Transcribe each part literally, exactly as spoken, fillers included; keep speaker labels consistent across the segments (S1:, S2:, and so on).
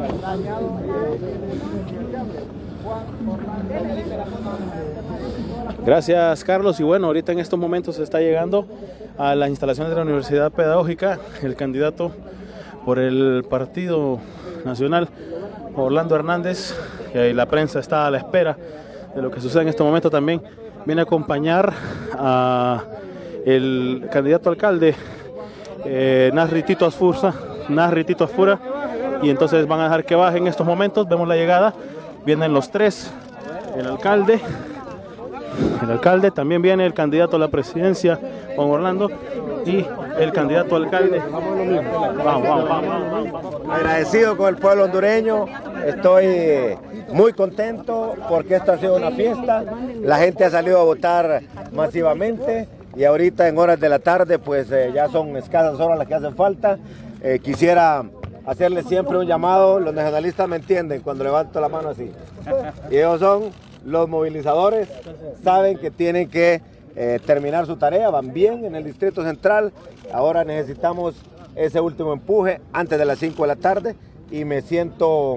S1: Gracias, Carlos. Y bueno, ahorita en estos momentos se está llegando a las instalaciones de la Universidad Pedagógica el candidato por el Partido Nacional, Orlando Hernández, y la prensa está a la espera de lo que sucede en este momento. También viene a acompañar a el candidato alcalde, eh, Nasri Tito Asfura, Nasri Tito Asfura, y entonces van a dejar que baje en estos momentos. Vemos la llegada, vienen los tres, el alcalde, el alcalde, también viene el candidato a la presidencia, Juan Orlando, y el candidato alcalde. Vamos, vamos, vamos, vamos.
S2: Agradecido con el pueblo hondureño, estoy muy contento porque esto ha sido una fiesta, la gente ha salido a votar masivamente y ahorita en horas de la tarde pues eh, ya son escasas horas las que hacen falta. Eh, quisiera hacerle siempre un llamado, los nacionalistas me entienden cuando levanto la mano así, y ellos son los movilizadores, saben que tienen que eh, terminar su tarea, van bien en el Distrito Central, ahora necesitamos ese último empuje antes de las cinco de la tarde y me siento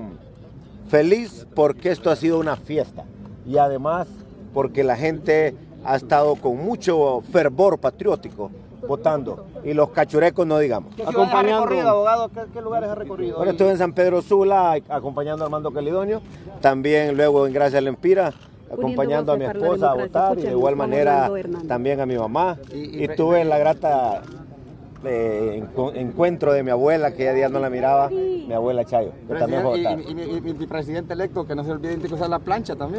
S2: feliz porque esto ha sido una fiesta y además porque la gente ha estado con mucho fervor patriótico votando y los cachurecos no digamos.
S3: ¿Qué ciudades ha recorrido, abogado? ¿Qué, qué lugares ha recorrido?
S2: Bueno, estuve en San Pedro Sula acompañando a Armando Calidonio, también luego en Gracia Lempira acompañando a mi esposa a votar y de igual manera también a mi mamá y, y tuve la grata eh, encuentro de mi abuela que ya día no la miraba, mi abuela Chayo, que también fue a votar.
S3: Y, y, y, y mi presidente electo, que no se olvide de usar la plancha también.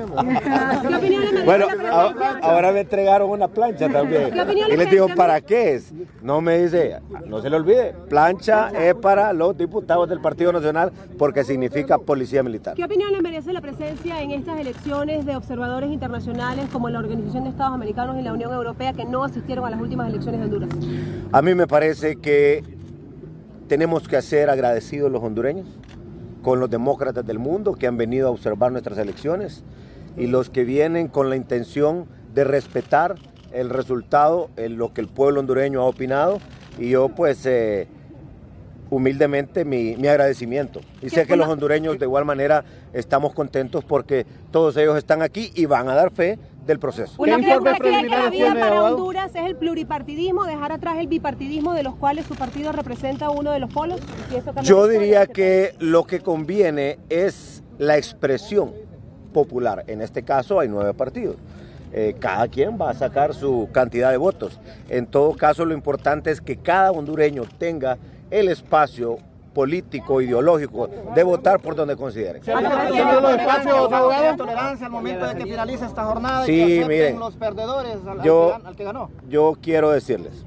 S2: Bueno, ahora, ahora me entregaron una plancha también y les digo, ¿para qué es? No me dice, no se le olvide, plancha es para los diputados del Partido Nacional porque significa policía militar.
S4: ¿Qué opinión le merece la presencia en estas elecciones de observadores internacionales como la Organización de Estados Americanos y la Unión Europea que no asistieron a las últimas elecciones de Honduras?
S2: A mí me parece que tenemos que ser agradecidos los hondureños con los demócratas del mundo que han venido a observar nuestras elecciones y los que vienen con la intención de respetar el resultado, en lo que el pueblo hondureño ha opinado, y yo pues eh, humildemente mi, mi agradecimiento. Y sé que los hondureños de igual manera estamos contentos porque todos ellos están aquí y van a dar fe del proceso.
S4: ¿Una cree, ¿Usted cree que la vía para Honduras es el pluripartidismo, dejar atrás el bipartidismo de los cuales su partido representa uno de los polos? ¿Y eso
S2: Yo diría que lo que conviene es la expresión popular. En este caso hay nueve partidos. Eh, cada quien va a sacar su cantidad de votos. En todo caso, lo importante es que cada hondureño tenga el espacio político, ideológico, de votar por donde consideren.
S3: ¿Se han repartido los espacios, abogado? ¿Tolerancia al momento de que finalice esta jornada
S2: sí,
S3: y que acepten
S2: miren,
S3: los perdedores al,
S2: yo,
S3: al, que, al que ganó?
S2: Yo quiero decirles,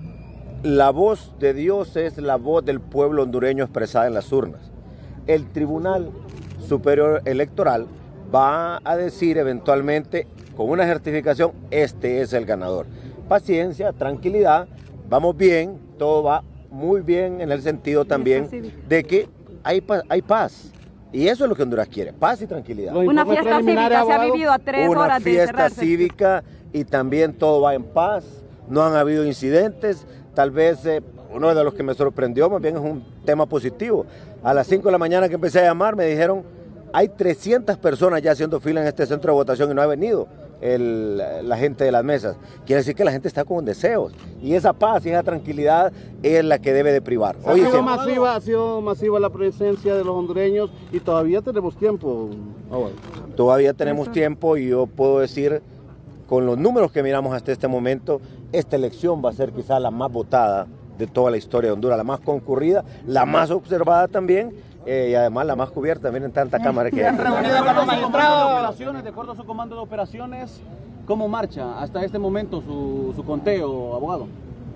S2: la voz de Dios es la voz del pueblo hondureño expresada en las urnas. El Tribunal Superior Electoral va a decir eventualmente, con una certificación, este es el ganador. Paciencia, tranquilidad, vamos bien, todo va muy bien en el sentido también de que hay, hay paz. Y eso es lo que Honduras quiere, paz y tranquilidad.
S4: Una fiesta cívica se ha vivido a tres
S2: Una
S4: horas de
S2: fiesta
S4: encerrarse.
S2: cívica y también todo va en paz, no han habido incidentes, tal vez eh, uno de los que me sorprendió más bien es un tema positivo. A las cinco de la mañana que empecé a llamar me dijeron, hay trescientas personas ya haciendo fila en este centro de votación y no ha venido el, la gente de las mesas. Quiere decir que la gente está con deseos y esa paz y esa tranquilidad es la que debe de privar.
S5: Ha sido masiva, ha sido masiva la presencia de los hondureños y todavía tenemos tiempo. Oh, bueno.
S2: Todavía tenemos tiempo y yo puedo decir, con los números que miramos hasta este momento, esta elección va a ser quizá la más votada de toda la historia de Honduras, la más concurrida, la más observada también. Eh, y además la más cubierta, miren tanta cámara que hay.
S3: Reunido con los magistrados de operaciones, de acuerdo a su comando de operaciones, ¿cómo marcha hasta este momento su, su conteo, abogado?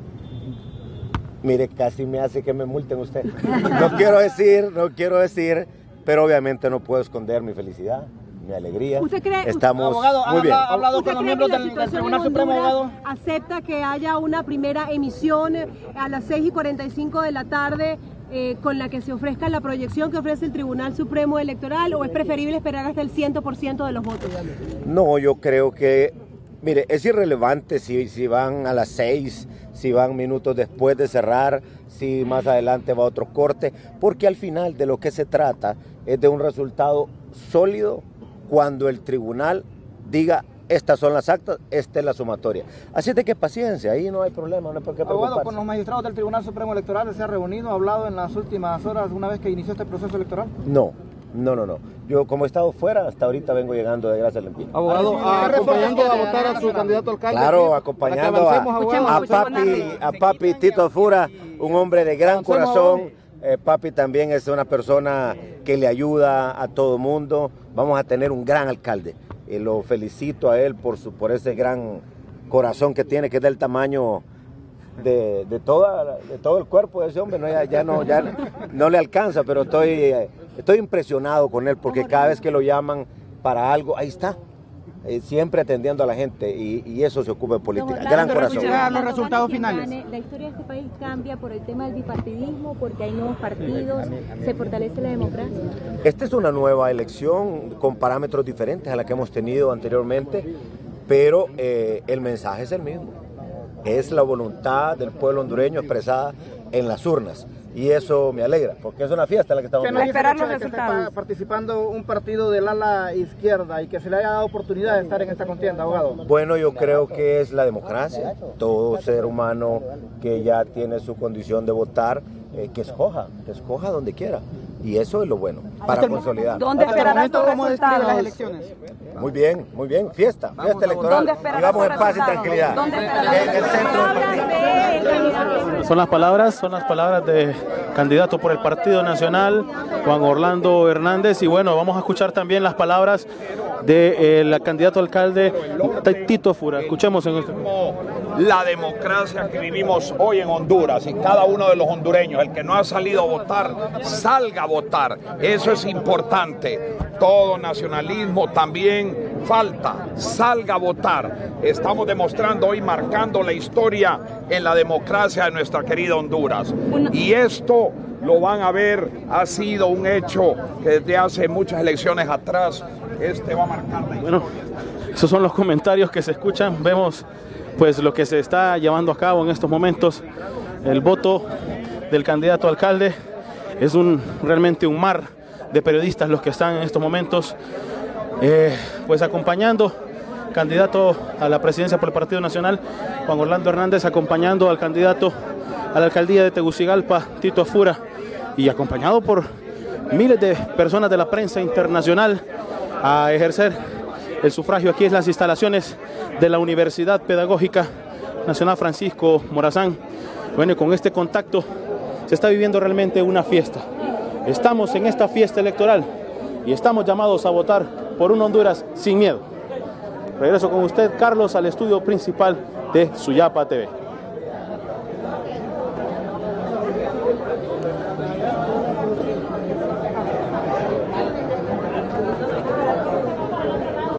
S2: Mire, casi me hace que me multen usted. No quiero decir, no quiero decir, pero obviamente no puedo esconder mi felicidad, mi alegría.
S4: ¿Usted cree,
S2: Estamos
S3: abogado,
S2: muy bien.
S3: ¿ha hablado con los miembros del, del Tribunal Supremo, abogado?
S4: ¿Acepta que haya una primera emisión a las seis y cuarenta y cinco de la tarde eh, con la que se ofrezca la proyección que ofrece el Tribunal Supremo Electoral, o es preferible esperar hasta el cien por ciento de los votos?
S2: No, yo creo que, mire, es irrelevante si, si van a las seis, si van minutos después de cerrar. si más adelante va a otro corte, porque al final de lo que se trata es de un resultado sólido cuando el tribunal diga estas son las actas, esta es la sumatoria. Así de que paciencia, ahí no hay problema, no hay por qué preocuparse.
S6: Abogado, con los magistrados del Tribunal Supremo Electoral se ha reunido, ha hablado en las últimas horas una vez que inició este proceso electoral.
S2: No, no, no, no. Yo como he estado fuera, hasta ahorita vengo llegando de gracias al Empino.
S5: Abogado, acompañando a votar a su candidato alcalde.
S2: Claro, acompañando a, a papi, a papi Tito Fura, un hombre de gran corazón. Eh, papi también es una persona que le ayuda a todo mundo. Vamos a tener un gran alcalde. Y lo felicito a él por, su, por ese gran corazón que tiene, que es del tamaño de, de, toda, de todo el cuerpo de ese hombre. No, ya, ya, no, ya no le alcanza, pero estoy, estoy impresionado con él porque cada vez que lo llaman para algo, ahí está. Eh, siempre atendiendo a la gente y, y eso se ocupa de política. Gran corazón.
S6: Los resultados finales.
S7: La historia de este país cambia por el tema del bipartidismo, porque hay nuevos partidos, se fortalece la democracia.
S2: Esta es una nueva elección con parámetros diferentes a la que hemos tenido anteriormente, pero eh, el mensaje es el mismo. Es la voluntad del pueblo hondureño expresada en las urnas. Y eso me alegra, porque es una fiesta la que estamos
S6: viendo. Esperar los resultados. Que esté participando un partido del ala izquierda y que se le haya dado oportunidad de estar en esta contienda, abogado.
S2: Bueno, yo creo que es la democracia. Todo ser humano que ya tiene su condición de votar, eh, que escoja, que escoja donde quiera. Y eso es lo bueno, para consolidar.
S6: ¿Dónde esperará estos resultados? Las elecciones.
S2: Muy bien, muy bien, fiesta, fiesta electoral. Y vamos en paz y tranquilidad. En el centro del partido.
S1: Son las palabras, son las palabras de candidato por el Partido Nacional, Juan Orlando Hernández. Y bueno, vamos a escuchar también las palabras del eh, candidato alcalde Tito Fura. Escuchemos en este momento.
S8: La democracia que vivimos hoy en Honduras y cada uno de los hondureños, el que no ha salido a votar, salga a votar. Eso es importante. Todo nacionalismo también falta. Salga a votar. Estamos demostrando hoy, marcando la historia en la democracia de nuestra querida Honduras. Y esto lo van a ver, ha sido un hecho que desde hace muchas elecciones atrás, este va a marcar la historia.
S1: Bueno, esos son los comentarios que se escuchan. Vemos pues lo que se está llevando a cabo en estos momentos. El voto del candidato alcalde es un realmente un mar de periodistas los que están en estos momentos eh, pues acompañando candidato a la presidencia por el Partido Nacional, Juan Orlando Hernández, acompañando al candidato a la alcaldía de Tegucigalpa, Tito Fura, y acompañado por miles de personas de la prensa internacional a ejercer el sufragio aquí en las instalaciones de la Universidad Pedagógica Nacional Francisco Morazán. Bueno, y con este contacto se está viviendo realmente una fiesta. Estamos en esta fiesta electoral y estamos llamados a votar por un Honduras sin miedo. Regreso con usted, Carlos, al estudio principal de Suyapa T V.